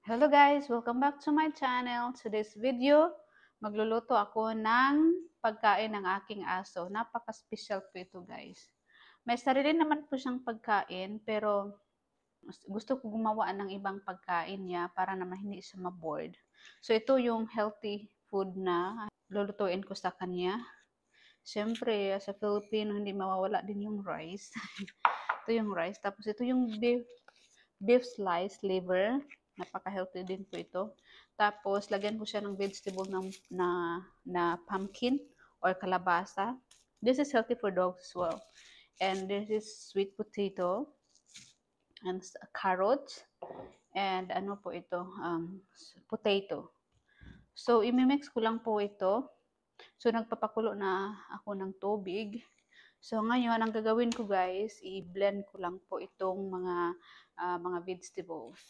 Hello guys! Welcome back to my channel. Today's video, magluluto ako ng pagkain ng aking aso. Napaka-special po ito guys. May sarili naman po siyang pagkain pero gusto ko gumawa ng ibang pagkain niya para naman hindi siya ma-bored. So ito yung healthy food na lulutuin ko sa kanya. Siyempre, sa Filipino, hindi mawawala din yung rice. Ito yung rice. Tapos ito yung beef slice liver. Napaka-healthy din po ito. Tapos, lagyan ko siya ng vegetable na pumpkin or kalabasa. This is healthy for dogs as well. And this is sweet potato and carrots and ano po ito, potato. So, imimix ko lang po ito. So, nagpapakulo na ako ng tubig. So, ngayon, ang gagawin ko guys, i-blend ko lang po itong mga vegetables.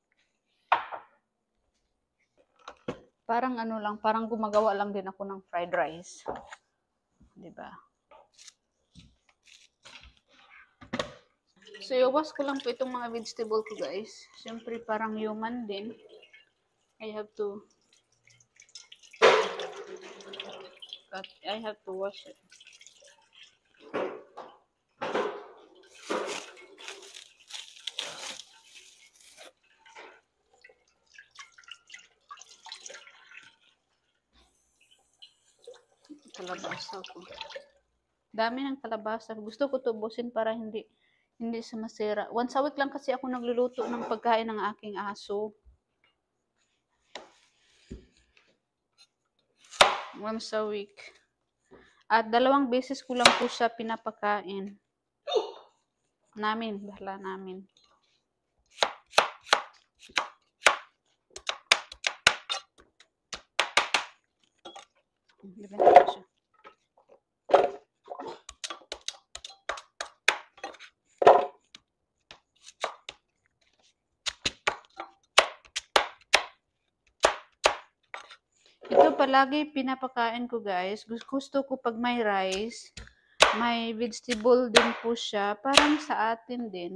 Parang ano lang, parang gumagawa lang din ako ng fried rice. 'Di ba? So, iwas ko lang po itong mga vegetable ko guys. Siyempre, parang human din. I have to wash it. Kalabasa ko. Dami ng kalabasa. Gusto ko tubusin para hindi siya masira. Once a week lang kasi ako nagluluto ng pagkain ng aking aso. Once a week. At 2 beses ko lang po siya pinapakain. Bahala namin. Libenta ko siya. Ito palagi pinapakain ko guys. Gusto ko pag may rice, may vegetable din po siya. Parang sa atin din.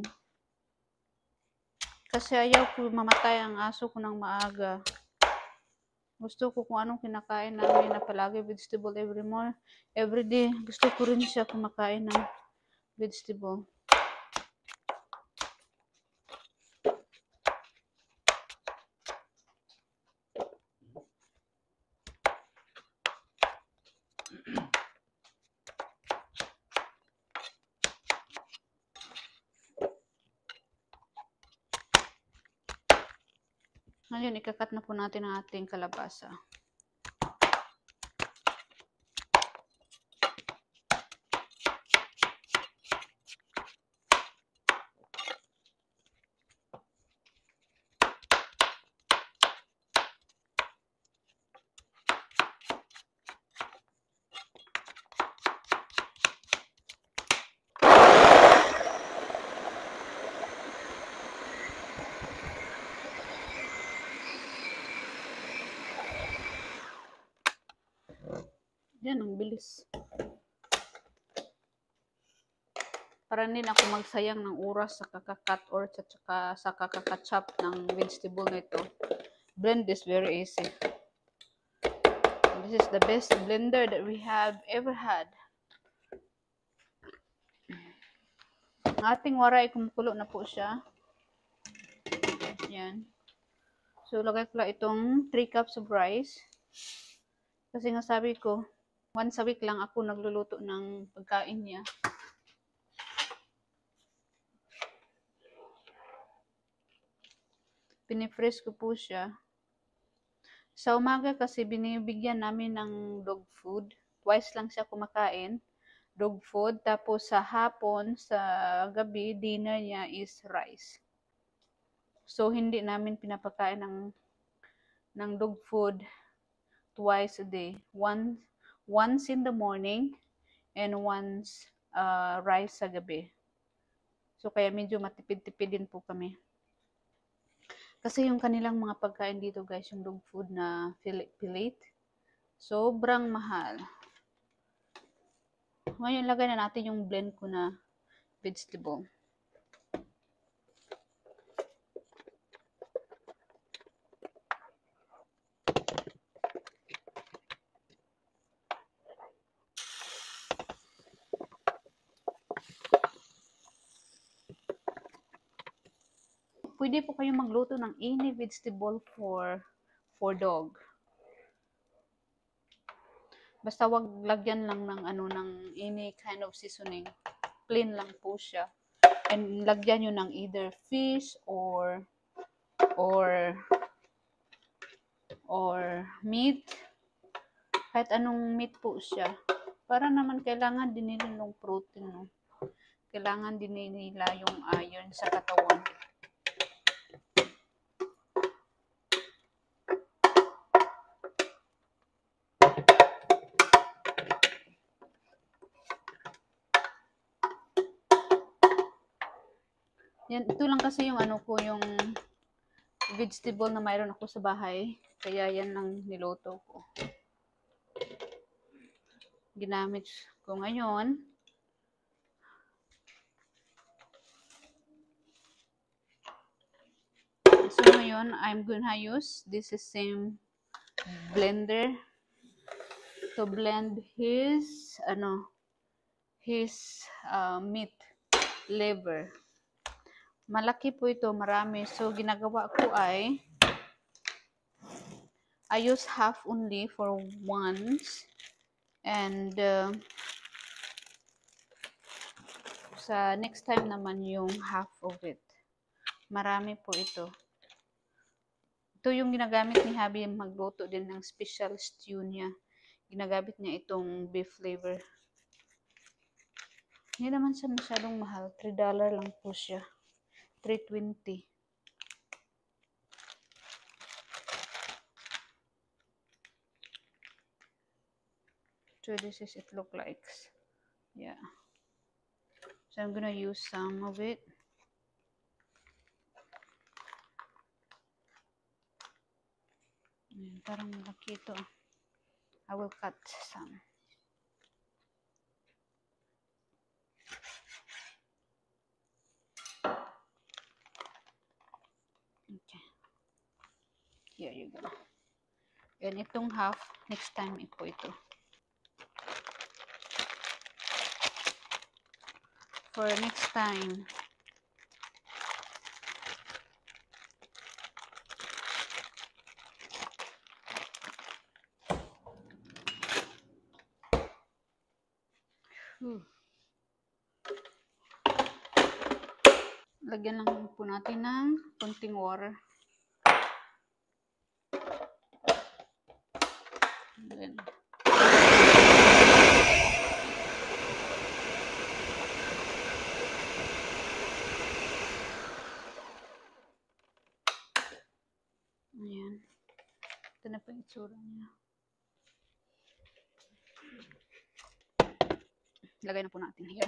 Kasi ayaw ko mamatay ang aso ko ng maaga. Gusto ko kung anong kinakain namin na palagi vegetable every day. Gusto ko rin siya kumakain ng vegetable. Ngayon, ikakat na po natin ang ating kalabasa. Yan, ang bilis. Para din ako magsayang ng oras sa kakakat or sa kakakachop ng vegetable na ito. Blend this very easy. This is the best blender that we have ever had. Ang ating waray, kumukulo na po siya. Yan. So, lagay ko lang itong 3 cups of rice. Kasi nga sabi ko, once a week lang ako nagluluto ng pagkain niya. Pinifreeze ko po siya. Sa umaga kasi binibigyan namin ng dog food. Twice lang siya kumakain. Dog food. Tapos sa hapon, sa gabi, dinner niya is rice. So, hindi namin pinapakain ng dog food twice a day. Once in the morning and once rice sa gabi. So, kaya medyo matipid-tipid din po kami. Kasi yung kanilang mga pagkain dito guys, yung dog food na fillet, sobrang mahal. Ngayon, lagay na natin yung blend ko na vegetable. pwede po kayo magluto ng any vegetable for dog. Basta wag lagyan lang ng ng any kind of seasoning. Plain lang po siya. And lagyan nyo ng either fish or meat. Kahit anong meat po siya. Para naman kailangan din nila ng protein, no? Kailangan din nila yung iron sa katawan. Yan, ito lang kasi yung yung vegetable na mayroon ako sa bahay. Kaya yan lang niluto ko. Ginamit ko ngayon. So ngayon, I'm gonna use this same blender to blend his meat liver. Malaki po ito, marami. So ginagawa ko ay I use half only for once, and sa next time naman yung half of it. Marami po ito. Ito yung ginagamit ni Habi magluto din ng special stew niya. Ginagamit niya itong beef flavor. Hindi naman siya masyadong mahal. $3 lang po siya. $3.20. So this is it look like. Yeah. So I'm gonna use some of it. Parang malaki ito. I will cut some. Okay. Here you go. And itong half, next time po ito. For next time. Lagyan lang po natin ng konting water. Then, ayan. Ito na po yung itsura niya. Lagay na po natin here.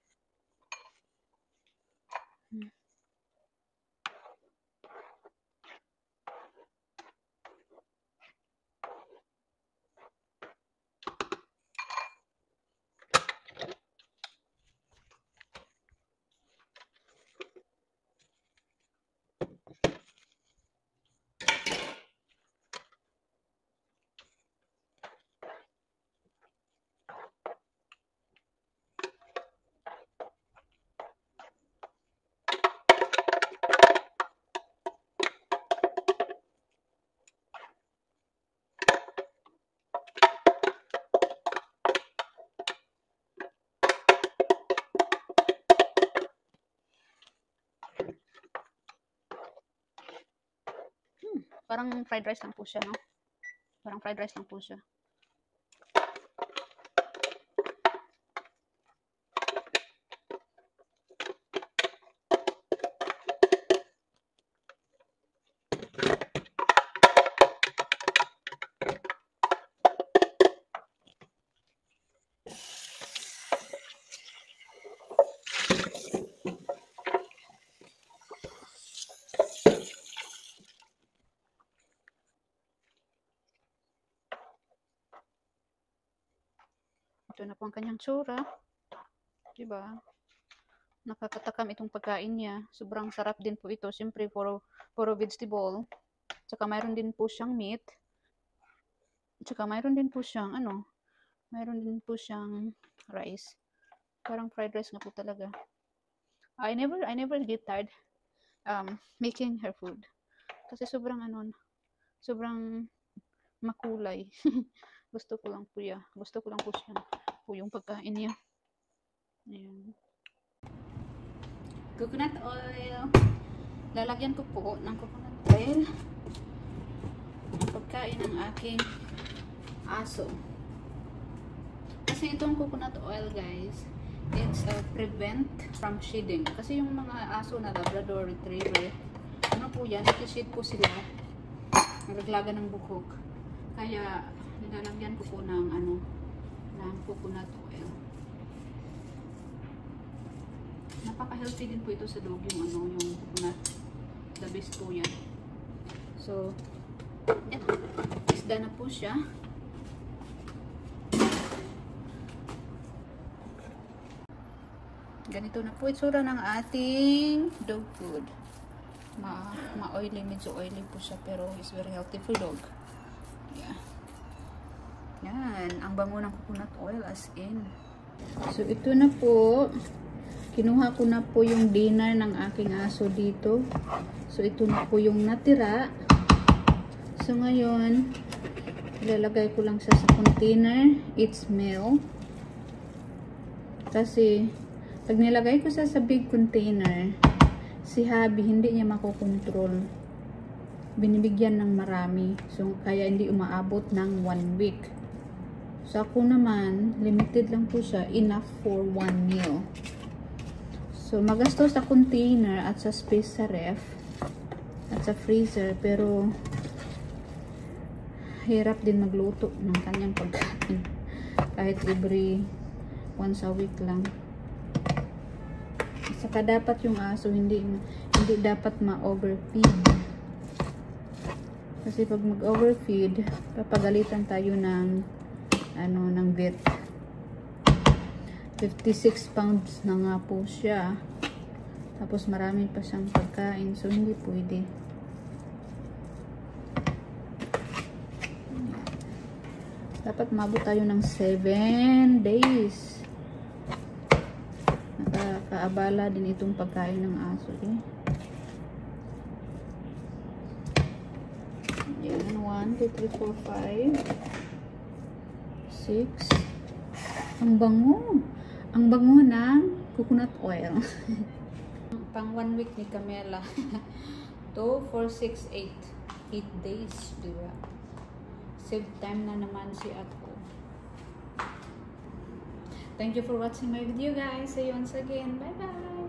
Parang fried rice lang po siya, no? Parang fried rice lang po siya. Ito na po ang kanyang tsura. Diba? Nakakatakam itong pagkain niya. Sobrang sarap din po ito. Siyempre, puro vegetable. Tsaka mayroon din po siyang meat. Tsaka mayroon din po siyang, mayroon din po siyang rice. Parang fried rice nga po talaga. I never get tired. making her food. Kasi sobrang sobrang makulay. Gusto ko lang po yan. Gusto ko lang po siya. Po yung pagkain niya. Ayan. Coconut oil. Lalagyan ko po ng coconut oil. Pagkain ng aking aso. Kasi itong coconut oil, guys, it's prevent from shedding. Kasi yung mga aso na Labrador Retriever, ano po yan, nag-shed po sila. Nalaglagan ng buhok. Kaya, nilalagyan ko po ng ng coconut oil. Napaka-healthy din po ito sa dog yung yung coconut. The best po yan. So, yan. Isda na po siya. Ganito na po itsura ng ating dog food. Ma-oily, medyo oily po siya, pero it's very healthy for dog. Yeah. Yan, ang bango ng coconut oil as in. So ito na po. Kinuha ko na po yung dinner ng aking aso dito. So ito na po yung natira. So ngayon, ilalagay ko lang sa container. It's meal. Kasi pag nilagay ko sa big container, si Habi hindi niya makokontrol. Binibigyan ng marami. So, kaya hindi umaabot ng 1 week. So, ako naman, limited lang po siya. Enough for 1 meal. So, magastos sa container at sa space sa ref at sa freezer. Pero, hirap din magluto ng kanyang pagkain. Kahit every once a week lang. Saka dapat yung aso hindi dapat ma-overfeed. Kasi pag mag-overfeed, papagalitan tayo ng ng vet. 56 pounds na nga po siya. Tapos marami pa siyang pagkain, so hindi pwede. Dapat mabot tayo ng 7 days. Nakakaabala din itong pagkain ng aso. Yan, 1, 2, 3, 4, 5, 6. Ang bango. Ang bango ng coconut oil. Pang 1 week ni Camela. 2, 4, 6, 8. 8 days, diba? Save time na naman si Ato. Thank you for watching my video, guys. See you once again. Bye-bye.